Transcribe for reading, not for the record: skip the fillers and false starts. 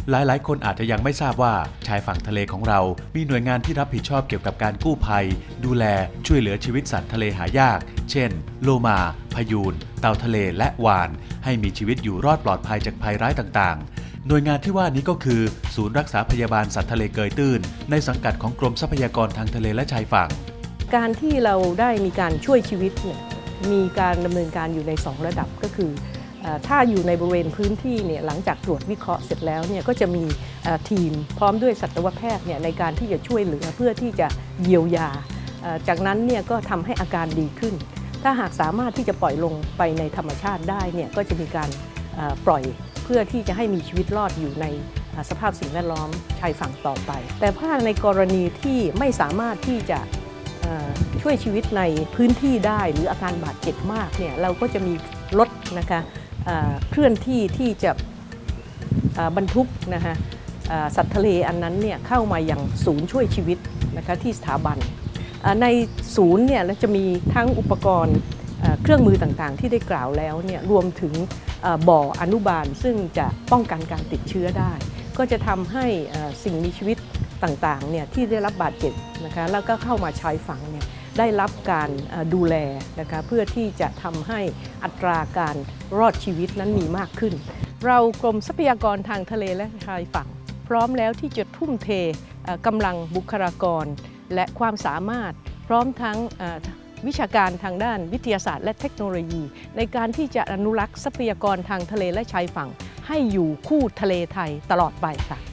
หลายๆคนอาจจะยังไม่ทราบว่าชายฝั่งทะเลของเรามีหน่วยงานที่รับผิดชอบเกี่ยวกับการกู้ภัยดูแลช่วยเหลือชีวิตสัตว์ทะเลหายากเช่นโลมาพยูนเต่าทะเลและวาฬให้มีชีวิตอยู่รอดปลอดภัยจากภัยร้ายต่างๆหน่วยงานที่ว่านี้ก็คือศูนย์รักษาพยาบาลสัตว์ทะเลเกยตื้นในสังกัดของกรมทรัพยากรทางทะเลและชายฝั่งการที่เราได้มีการช่วยชีวิตเนี่ยมีการดำเนินการอยู่ใน2ระดับก็คือถ้าอยู่ในบริเวณพื้นที่เนี่ยหลังจากตรวจวิเคราะห์เสร็จแล้วเนี่ยก็จะมีทีมพร้อมด้วยสัตวแพทย์เนี่ยในการที่จะช่วยเหลือเพื่อที่จะเยียวยาจากนั้นเนี่ยก็ทำให้อาการดีขึ้นถ้าหากสามารถที่จะปล่อยลงไปในธรรมชาติได้เนี่ยก็จะมีการปล่อยเพื่อที่จะให้มีชีวิตรอดอยู่ในสภาพสิ่งแวดล้อมชายฝั่งต่อไปแต่ถ้าในกรณีที่ไม่สามารถที่จะช่วยชีวิตในพื้นที่ได้หรืออาการบาดเจ็บมากเนี่ยเราก็จะมีรถนะคะเคลื่อนที่ที่จะบรรทุกนะคะสัตว์ทะเลอันนั้นเนี่ยเข้ามาอย่างศูนย์ช่วยชีวิตนะคะที่สถาบันในศูนย์เนี่ยจะมีทั้งอุปกรณ์เครื่องมือต่างๆที่ได้กล่าวแล้วเนี่ยรวมถึงบ่ออนุบาลซึ่งจะป้องกันการติดเชื้อได้ก็จะทำให้สิ่งมีชีวิตต่างๆเนี่ยที่ได้รับบาดเจ็บนะคะแล้วก็เข้ามาชายฝั่งเนี่ยได้รับการดูแลนะคะเพื่อที่จะทำให้อัตราการรอดชีวิตนั้นมีมากขึ้นเรากรมทรัพยากรทางทะเลและชายฝั่งพร้อมแล้วที่จะทุ่มเทกำลังบุคลากรและความสามารถพร้อมทั้งวิชาการทางด้านวิทยาศาสตร์และเทคโนโลยีในการที่จะอนุรักษ์ทรัพยากรทางทะเลและชายฝั่งให้อยู่คู่ทะเลไทยตลอดไปค่ะ